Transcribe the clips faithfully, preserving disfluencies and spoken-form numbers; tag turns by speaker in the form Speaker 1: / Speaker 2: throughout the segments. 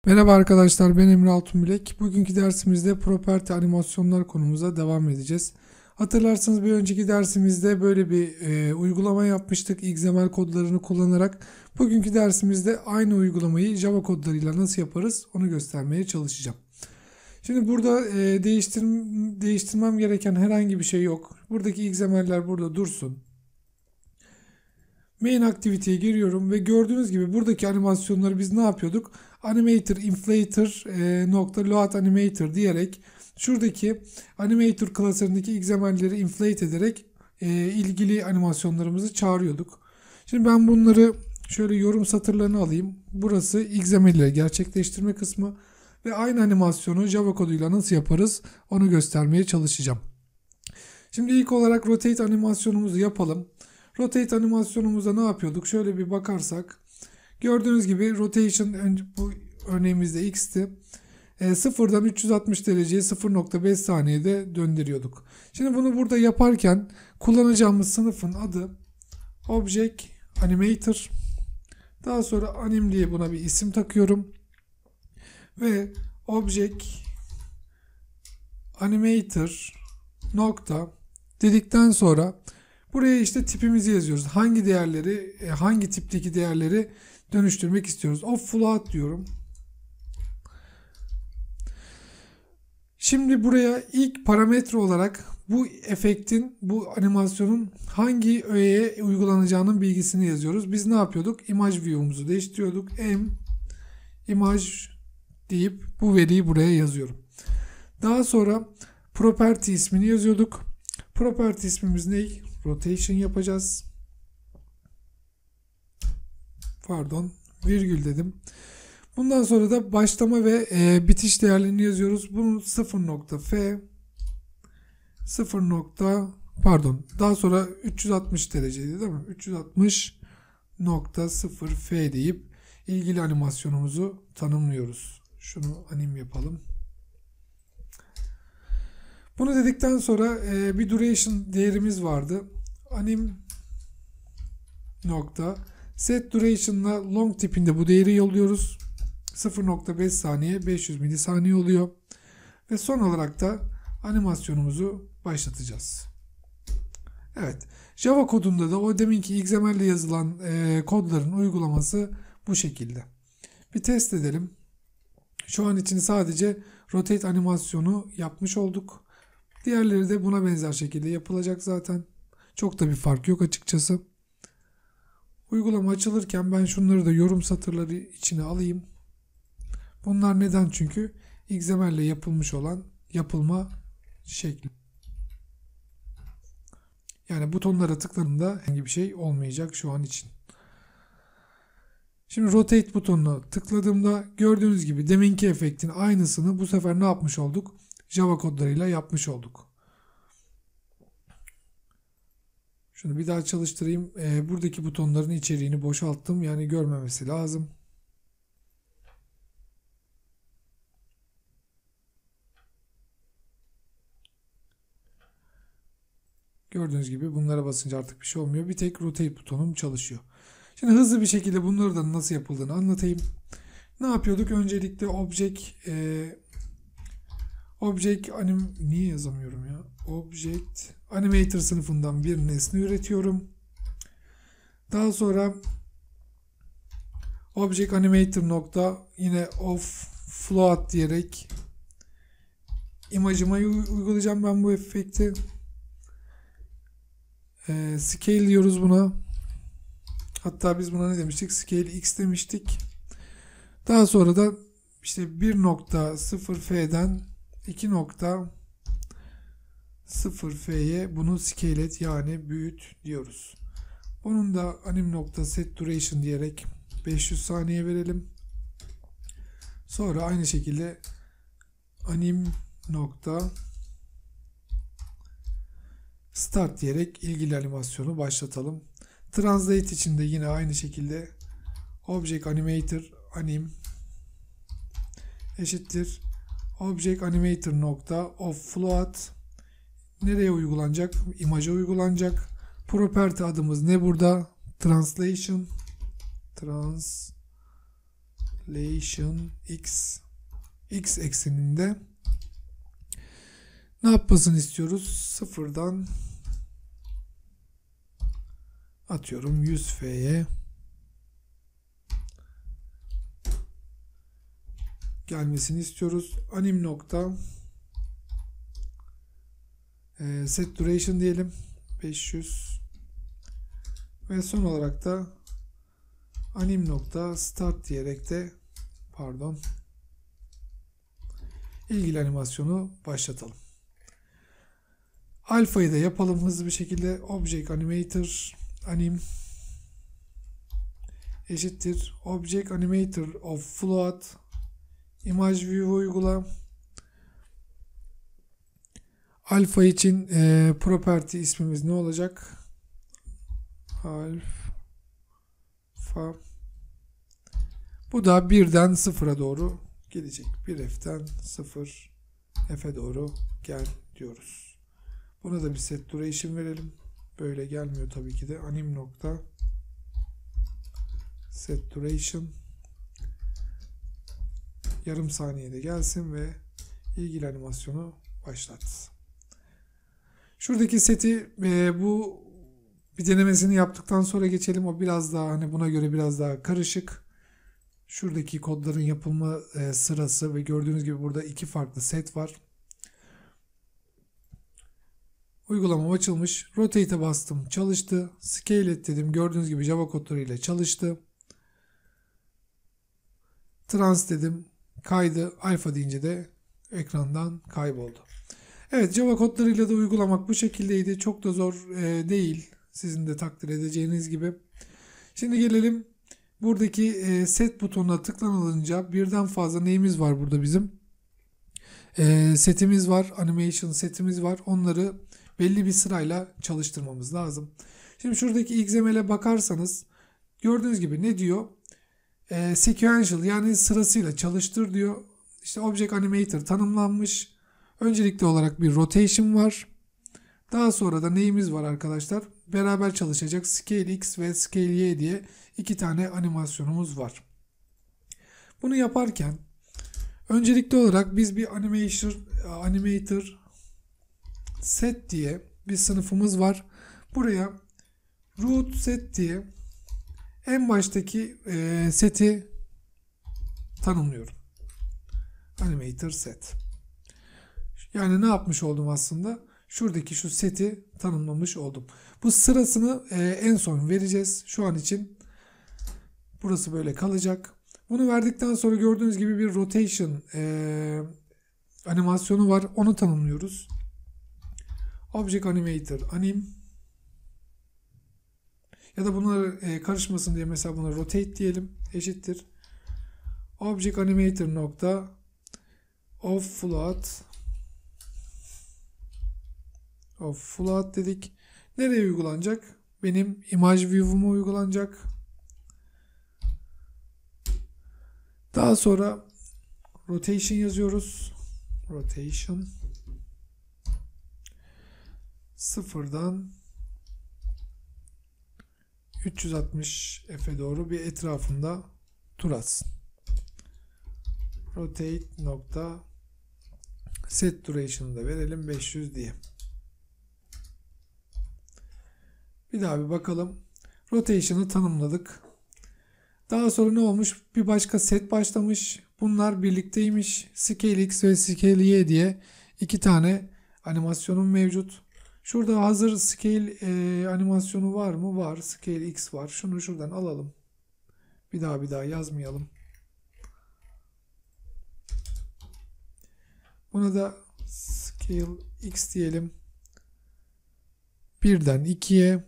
Speaker 1: Merhaba arkadaşlar, ben Emre Altunbilek. Bugünkü dersimizde property animasyonlar konumuza devam edeceğiz. Hatırlarsanız bir önceki dersimizde böyle bir e, uygulama yapmıştık X M L kodlarını kullanarak. Bugünkü dersimizde aynı uygulamayı Java kodlarıyla nasıl yaparız onu göstermeye çalışacağım. Şimdi burada e, değiştir, değiştirmem gereken herhangi bir şey yok. Buradaki X M L'ler burada dursun. Main Activity'ye giriyorum ve gördüğünüz gibi buradaki animasyonları biz ne yapıyorduk? Animator, inflator, e, nokta load animator diyerek şuradaki animator klasöründeki X M L'leri inflate ederek e, ilgili animasyonlarımızı çağırıyorduk. Şimdi ben bunları şöyle yorum satırlarını alayım. Burası X M L ile gerçekleştirme kısmı ve aynı animasyonu Java koduyla nasıl yaparız onu göstermeye çalışacağım. Şimdi ilk olarak rotate animasyonumuzu yapalım. Rotate animasyonumuza ne yapıyorduk? Şöyle bir bakarsak gördüğünüz gibi rotation bu örneğimizde x'ti. E, sıfırdan üç yüz altmış dereceye sıfır nokta beş saniyede döndürüyorduk. Şimdi bunu burada yaparken kullanacağımız sınıfın adı Object Animator. Daha sonra anim diye buna bir isim takıyorum. Ve Object Animator nokta dedikten sonra buraya işte tipimizi yazıyoruz. Hangi değerleri, hangi tipteki değerleri dönüştürmek istiyoruz. Of float diyorum. Şimdi buraya ilk parametre olarak bu efektin, bu animasyonun hangi öğeye uygulanacağının bilgisini yazıyoruz. Biz ne yapıyorduk? Image view'umuzu değiştiriyorduk. M image deyip bu veriyi buraya yazıyorum. Daha sonra property ismini yazıyorduk. Property ismimiz ne? Rotation yapacağız. Pardon, virgül dedim. Bundan sonra da başlama ve e, bitiş değerlerini yazıyoruz. Bunu sıfır nokta f sıfır. Pardon. Daha sonra üç yüz altmış dereceydi değil mi? üç yüz altmış nokta sıfır f deyip ilgili animasyonumuzu tanımlıyoruz. Şunu anim yapalım. Bunu dedikten sonra e, bir duration değerimiz vardı. Anim nokta set duration'la long tipinde bu değeri yolluyoruz. sıfır nokta beş saniye beş yüz milisaniye oluyor. Ve son olarak da animasyonumuzu başlatacağız. Evet. Java kodunda da o deminki X M L ile yazılan e, kodların uygulaması bu şekilde. Bir test edelim. Şu an için sadece rotate animasyonu yapmış olduk. Diğerleri de buna benzer şekilde yapılacak zaten. Çok da bir fark yok açıkçası. Uygulama açılırken ben şunları da yorum satırları içine alayım. Bunlar neden? Çünkü X M L ile yapılmış olan yapılma şekli. Yani butonlara tıkladığımda herhangi bir şey olmayacak şu an için. Şimdi rotate butonuna tıkladığımda gördüğünüz gibi deminki efektin aynısını bu sefer ne yapmış olduk? Java kodlarıyla yapmış olduk. Şunu bir daha çalıştırayım. Ee, buradaki butonların içeriğini boşalttım. Yani görmemesi lazım. Gördüğünüz gibi bunlara basınca artık bir şey olmuyor. Bir tek rotate butonum çalışıyor. Şimdi hızlı bir şekilde bunları da nasıl yapıldığını anlatayım. Ne yapıyorduk? Öncelikle object e, object anim niye yazamıyorum ya? Object animator sınıfından bir nesne üretiyorum. Daha sonra object animator nokta yine of float diyerek imajıma uygulayacağım ben bu efekti. E, scale diyoruz buna. Hatta biz buna ne demiştik? Scale x demiştik. Daha sonra da işte bir nokta sıfır f'den iki nokta sıfır f'ye bunu scale et yani büyüt diyoruz. Bunun da anim nokta set duration diyerek beş yüz saniye verelim. Sonra aynı şekilde anim nokta start diyerek ilgili animasyonu başlatalım. Translate için de yine aynı şekilde object animator anim eşittir object animator nokta of float nereye uygulanacak? İmaja uygulanacak. Property adımız ne burada? Translation. Translation inflation x x ekseninde ne yapmasını istiyoruz? Sıfırdan atıyorum yüz F'ye gelmesini istiyoruz. Anim nokta e, set duration diyelim beş yüz ve son olarak da anim nokta start diyerek de pardon ilgili animasyonu başlatalım. Alfa'yı da yapalım hızlı bir şekilde. Object Animator anim eşittir Object Animator of Float Image View uygula. Alfa için e, property ismimiz ne olacak? Alfa. Bu da birden sıfıra doğru gelecek. bir F'den sıfır F'e doğru gel diyoruz. Buna da bir set duration verelim. Böyle gelmiyor tabii ki de. Anim nokta set duration yarım saniyede gelsin ve ilgili animasyonu başlat. Şuradaki seti e, bu bir denemesini yaptıktan sonra geçelim. O biraz daha hani buna göre biraz daha karışık. Şuradaki kodların yapılma e, sırası ve gördüğünüz gibi burada iki farklı set var. Uygulamam açılmış. Rotate'e bastım. Çalıştı. Scale et dedim. Gördüğünüz gibi Java kodları ile çalıştı. Trans dedim. Kaydı. Alfa deyince de ekrandan kayboldu. Evet, Java kodlarıyla da uygulamak bu şekildeydi. Çok da zor e, değil. Sizin de takdir edeceğiniz gibi. Şimdi gelelim. Buradaki e, set butonuna tıklanılınca birden fazla neyimiz var burada bizim? E, setimiz var. Animation setimiz var. Onları belli bir sırayla çalıştırmamız lazım. Şimdi şuradaki X M L'e bakarsanız gördüğünüz gibi ne diyor? E, sequential yani sırasıyla çalıştır diyor. İşte Object Animator tanımlanmış. Öncelikli olarak bir rotation var. Daha sonra da neyimiz var arkadaşlar? Beraber çalışacak Scale X ve Scale Y diye iki tane animasyonumuz var. Bunu yaparken öncelikli olarak biz bir animator, animator set diye bir sınıfımız var. Buraya root set diye en baştaki e, seti tanımlıyorum. Animator set. Yani ne yapmış oldum aslında? Şuradaki şu seti tanımlamış oldum. Bu sırasını e, en son vereceğiz. Şu an için burası böyle kalacak. Bunu verdikten sonra gördüğünüz gibi bir rotation e, animasyonu var. Onu tanımlıyoruz. Object Animator anim ya da bunlar e, karışmasın diye mesela buna rotate diyelim. Eşittir. Object Animator nokta of float of float dedik. Nereye uygulanacak? Benim image view'uma uygulanacak. Daha sonra rotation yazıyoruz. Rotation sıfırdan üç yüz altmış F'e doğru bir etrafında tur atsın. Rotate nokta set duration'ı da verelim beş yüz diye. Bir daha bir bakalım. Rotation'ı tanımladık. Daha sonra ne olmuş? Bir başka set başlamış. Bunlar birlikteymiş. Scale X ve Scale Y diye iki tane animasyonum mevcut. Şurada hazır Scale e, animasyonu var mı? Var. Scale X var. Şunu şuradan alalım. Bir daha bir daha yazmayalım. Buna da Scale X diyelim. birden ikiye.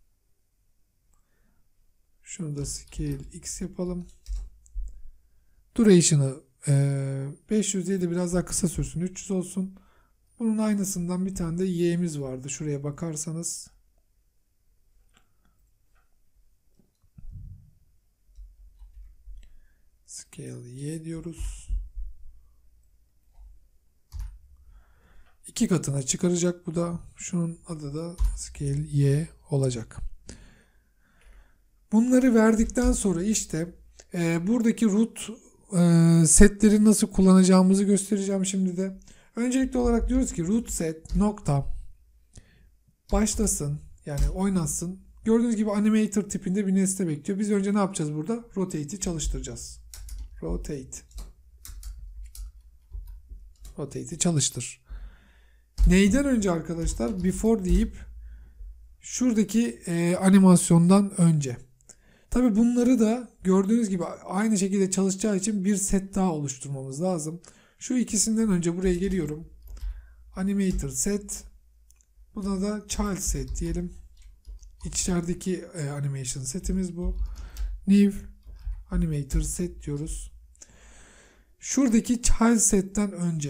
Speaker 1: Şunu da Scale X yapalım. Duration'ı e, beş yüz diye de biraz daha kısa sürsün. üç yüz olsun. Bunun aynısından bir tane de Y'miz vardı. Şuraya bakarsanız. Scale Y diyoruz. İki katına çıkaracak bu da. Şunun adı da Scale Y olacak. Bunları verdikten sonra işte e, buradaki root e, setleri nasıl kullanacağımızı göstereceğim şimdi de. Öncelikli olarak diyoruz ki root set nokta başlasın, yani oynatsın. Gördüğünüz gibi animator tipinde bir nesne bekliyor. Biz önce ne yapacağız burada? Rotate'i çalıştıracağız. Rotate. Rotate'i çalıştır. Neyden önce arkadaşlar? Before deyip şuradaki e, animasyondan önce. Tabi bunları da gördüğünüz gibi aynı şekilde çalışacağı için bir set daha oluşturmamız lazım. Şu ikisinden önce buraya geliyorum. Animator set. Buna da child set diyelim. İçerideki e, animation setimiz bu. New animator set diyoruz. Şuradaki child setten önce.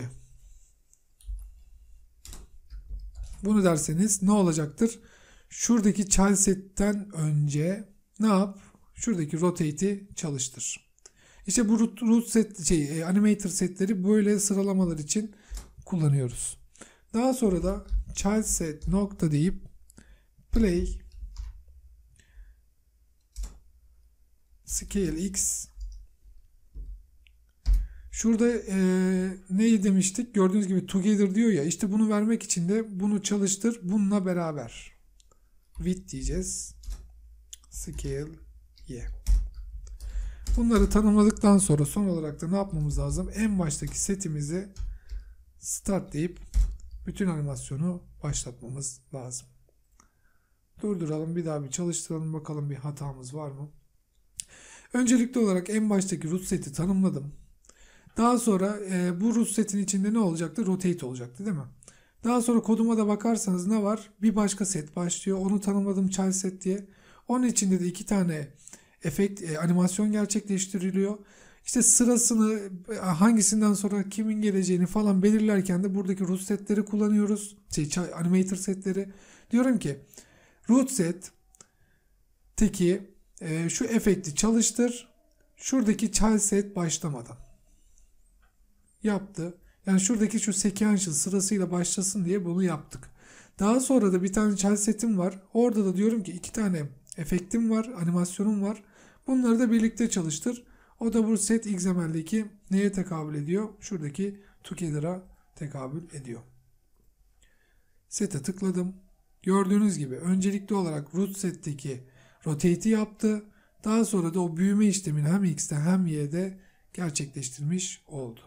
Speaker 1: Bunu derseniz ne olacaktır? Şuradaki child setten önce ne yap? Şuradaki rotate'i çalıştır. İşte bu root, root set şey animator setleri böyle sıralamalar için kullanıyoruz. Daha sonra da child set nokta deyip play scale x. Şurada e, neyi demiştik? Gördüğünüz gibi together diyor ya. İşte bunu vermek için de bunu çalıştır bununla beraber. With diyeceğiz. Scale y. Bunları tanımladıktan sonra son olarak da ne yapmamız lazım? En baştaki setimizi start deyip bütün animasyonu başlatmamız lazım. Durduralım, bir daha bir çalıştıralım, bakalım bir hatamız var mı? Öncelikli olarak en baştaki root seti tanımladım. Daha sonra e, bu root setin içinde ne olacaktı? Rotate olacaktı değil mi? Daha sonra koduma da bakarsanız ne var? Bir başka set başlıyor. Onu tanımladım child set diye. Onun içinde de iki tane efekt, e, animasyon gerçekleştiriliyor. İşte sırasını, hangisinden sonra kimin geleceğini falan belirlerken de buradaki root setleri kullanıyoruz. Şey, animator setleri. Diyorum ki root set teki e, şu efekti çalıştır. Şuradaki child set başlamadan. Yaptı. Yani şuradaki şu sequential sırasıyla başlasın diye bunu yaptık. Daha sonra da bir tane child setim var. Orada da diyorum ki iki tane efektim var, animasyonum var. Bunları da birlikte çalıştır. O da bu set X M L'deki neye tekabül ediyor? Şuradaki together'a tekabül ediyor. Set'e tıkladım. Gördüğünüz gibi öncelikli olarak root set'teki rotate'i yaptı. Daha sonra da o büyüme işlemini hem X'te hem Y'de gerçekleştirmiş oldu.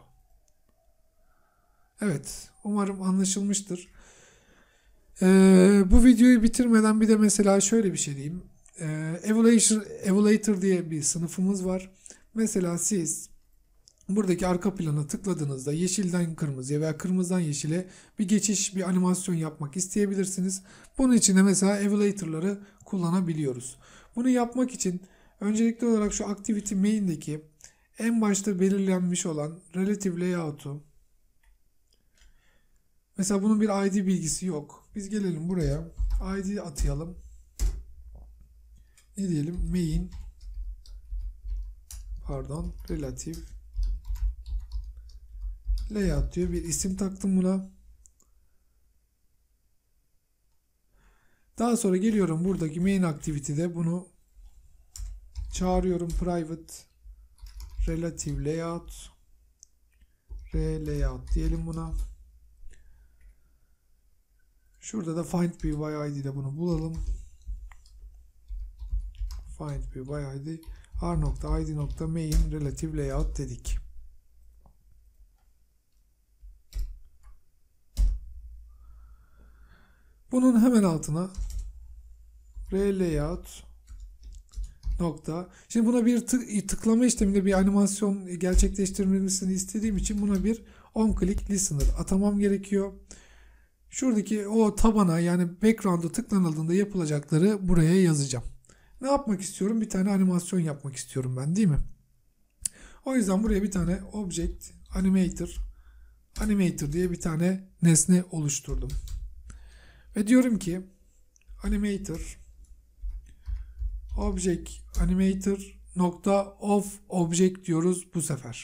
Speaker 1: Evet, umarım anlaşılmıştır. Ee, bu videoyu bitirmeden bir de mesela şöyle bir şey diyeyim. Ee, Evaluator, Evaluator diye bir sınıfımız var. Mesela siz buradaki arka plana tıkladığınızda yeşilden kırmızıya veya kırmızıdan yeşile bir geçiş, bir animasyon yapmak isteyebilirsiniz. Bunun için de mesela Evaluator'ları kullanabiliyoruz. Bunu yapmak için öncelikli olarak şu Activity Main'deki en başta belirlenmiş olan Relative Layout'u, mesela bunun bir I D bilgisi yok. Biz gelelim buraya. I D atayalım. Ne diyelim? Main pardon Relative Layout diyor. Bir isim taktım buna. Daha sonra geliyorum buradaki Main Activity'de bunu çağırıyorum. Private Relative Layout R Layout diyelim buna. Şurada da find by I D ile bunu bulalım. Find by I D r.id.main relative layout dedik. Bunun hemen altına r layout nokta. Şimdi buna bir tık, tıklama işleminde bir animasyon gerçekleştirmesini istediğim için buna bir on click listener atamam gerekiyor. Şuradaki o tabana, yani background'a tıklanıldığında yapılacakları buraya yazacağım. Ne yapmak istiyorum? Bir tane animasyon yapmak istiyorum ben, değil mi? O yüzden buraya bir tane object animator animator diye bir tane nesne oluşturdum. Ve diyorum ki animator object animator nokta of object diyoruz bu sefer.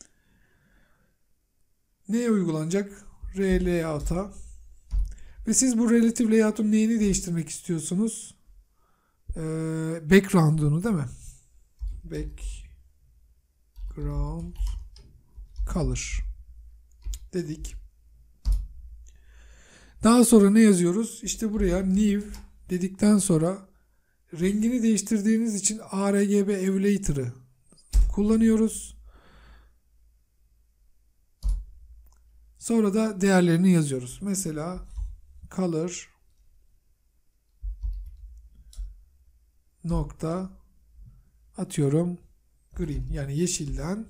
Speaker 1: Neye uygulanacak? R layout'a. Ve siz bu relative layout'un neyini değiştirmek istiyorsunuz? Ee, background'unu değil mi? Ground color dedik. Daha sonra ne yazıyoruz? İşte buraya new dedikten sonra rengini değiştirdiğiniz için A R G B Evaluator'ı kullanıyoruz. Sonra da değerlerini yazıyoruz. Mesela color nokta atıyorum green, yani yeşilden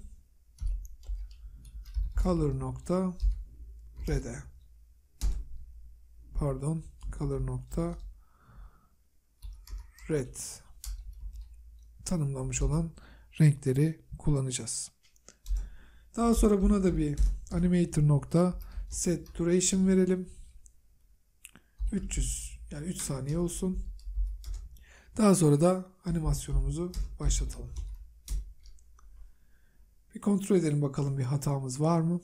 Speaker 1: color nokta red'e, pardon color nokta red tanımlanmış olan renkleri kullanacağız. Daha sonra buna da bir animator nokta set duration verelim. üç yüz, yani üç saniye olsun. Daha sonra da animasyonumuzu başlatalım. Bir kontrol edelim bakalım bir hatamız var mı?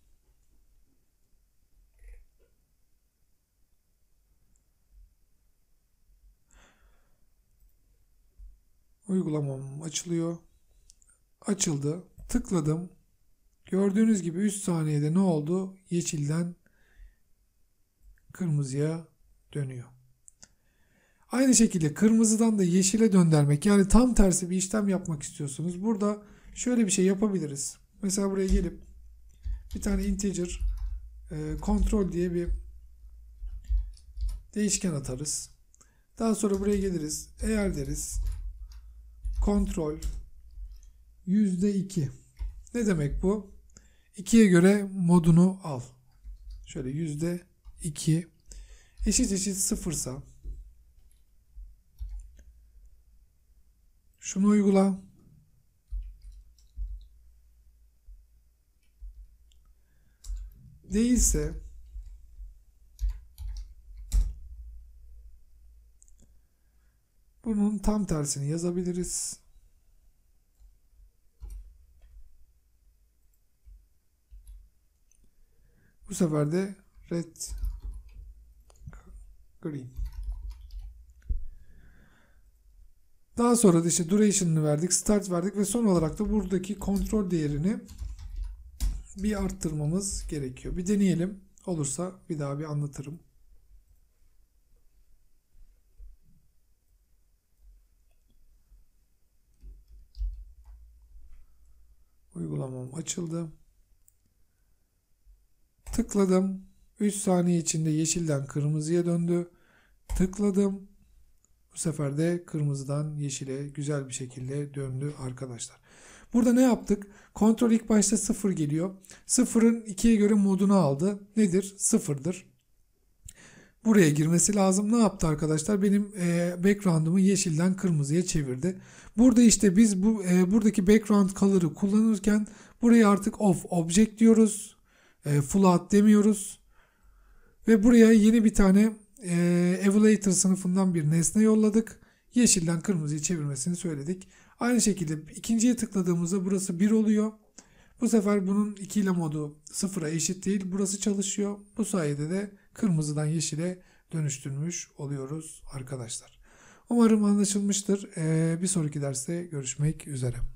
Speaker 1: Uygulamam açılıyor. Açıldı. Tıkladım. Gördüğünüz gibi üç saniyede ne oldu? Yeşilden kırmızıya dönüyor. Aynı şekilde kırmızıdan da yeşile döndürmek, yani tam tersi bir işlem yapmak istiyorsunuz. Burada şöyle bir şey yapabiliriz. Mesela buraya gelip bir tane integer e, control diye bir değişken atarız. Daha sonra buraya geliriz. Eğer deriz control yüzde iki. Ne demek bu? ikiye göre modunu al. Şöyle yüzde iki eşit eşit sıfırsa şunu uygula. Değilse bunun tam tersini yazabiliriz. Bu sefer de red green. Daha sonra da işte duration'ını verdik, start verdik ve son olarak da buradaki kontrol değerini bir arttırmamız gerekiyor. Bir deneyelim. Olursa bir daha bir anlatırım. Uygulamam açıldı. Tıkladım. üç saniye içinde yeşilden kırmızıya döndü. Tıkladım. Bu sefer de kırmızıdan yeşile güzel bir şekilde döndü arkadaşlar. Burada ne yaptık? Kontrol ilk başta sıfır geliyor. sıfırın ikiye göre modunu aldı. Nedir? sıfırdır. Buraya girmesi lazım. Ne yaptı arkadaşlar? Benim e, background'ımı yeşilden kırmızıya çevirdi. Burada işte biz bu e, buradaki background color'ı kullanırken buraya artık of object diyoruz. E, float demiyoruz. Ve buraya yeni bir tane e, evaluator sınıfından bir nesne yolladık. Yeşilden kırmızıyı çevirmesini söyledik. Aynı şekilde ikinciye tıkladığımızda burası bir oluyor. Bu sefer bunun iki ile modu sıfıra eşit değil. Burası çalışıyor. Bu sayede de kırmızıdan yeşile dönüştürmüş oluyoruz arkadaşlar. Umarım anlaşılmıştır. Ee, bir sonraki derste görüşmek üzere.